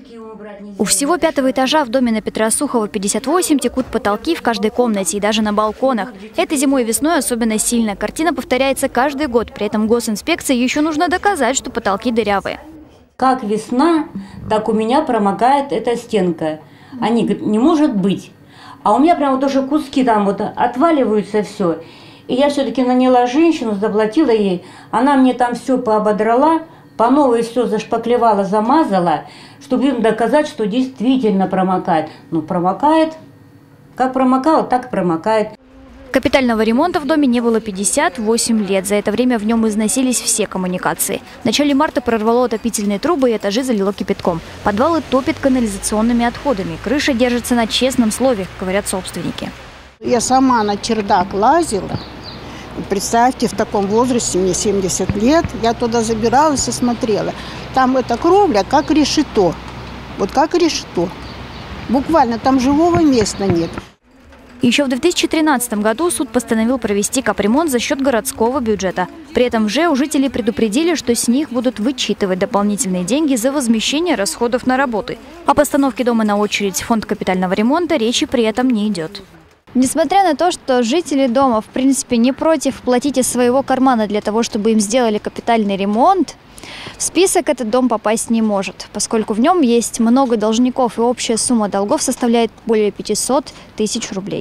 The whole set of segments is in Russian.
У всего 5-го этажа в доме на Петра Сухова 58 текут потолки в каждой комнате и даже на балконах. Этой зимой и весной особенно сильно. Картина повторяется каждый год. При этом госинспекции еще нужно доказать, что потолки дырявые. Как весна, так у меня промокает эта стенка. Они говорят, не может быть. А у меня прям вот уже куски там вот отваливаются все. И я все-таки наняла женщину, заплатила ей. Она мне там все поободрала, по новой все зашпаклевала, замазала, чтобы им доказать, что действительно промокает. Ну, промокает. Как промокало, так и промокает. Капитального ремонта в доме не было 58 лет. За это время в нем износились все коммуникации. В начале марта прорвало отопительные трубы и этажи залило кипятком. Подвалы топит канализационными отходами. Крыша держится на честном слове, говорят собственники. Я сама на чердак лазила. Представьте, в таком возрасте, мне 70 лет, я туда забиралась и смотрела. Там эта кровля как решето. Вот как решето. Буквально там живого места нет. Еще в 2013 году суд постановил провести капремонт за счет городского бюджета. При этом у жителей предупредили, что с них будут вычитывать дополнительные деньги за возмещение расходов на работы. О постановке дома на очередь в фонд капитального ремонта речи при этом не идет. Несмотря на то, что жители дома в принципе не против платить из своего кармана для того, чтобы им сделали капитальный ремонт, в список этот дом попасть не может, поскольку в нем есть много должников и общая сумма долгов составляет более 500 тысяч рублей.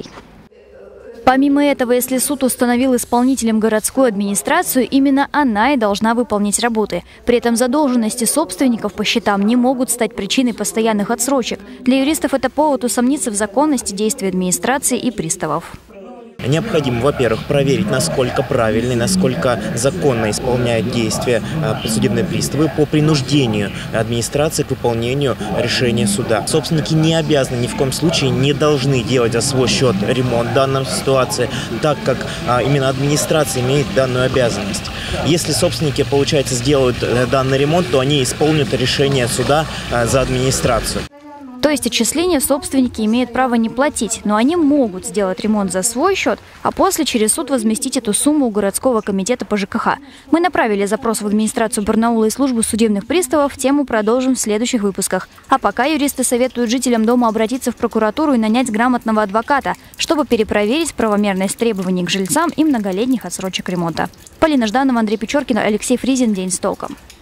Помимо этого, если суд установил исполнителем городскую администрацию, именно она и должна выполнить работы. При этом задолженности собственников по счетам не могут стать причиной постоянных отсрочек. Для юристов это повод усомниться в законности действий администрации и приставов. Необходимо, во-первых, проверить, насколько правильно и насколько законно исполняют действия судебные приставы по принуждению администрации к выполнению решения суда. Собственники не обязаны, ни в коем случае не должны делать за свой счет ремонт в данной ситуации, так как именно администрация имеет данную обязанность. Если собственники, получается, сделают данный ремонт, то они исполнят решение суда за администрацию. То есть отчисления собственники имеют право не платить, но они могут сделать ремонт за свой счет, а после через суд возместить эту сумму у городского комитета по ЖКХ. Мы направили запрос в администрацию Барнаула и службу судебных приставов. Тему продолжим в следующих выпусках. А пока юристы советуют жителям дома обратиться в прокуратуру и нанять грамотного адвоката, чтобы перепроверить правомерность требований к жильцам и многолетних отсрочек ремонта. Полина Жданова, Андрей Печоркин, Алексей Фризин. День с толком.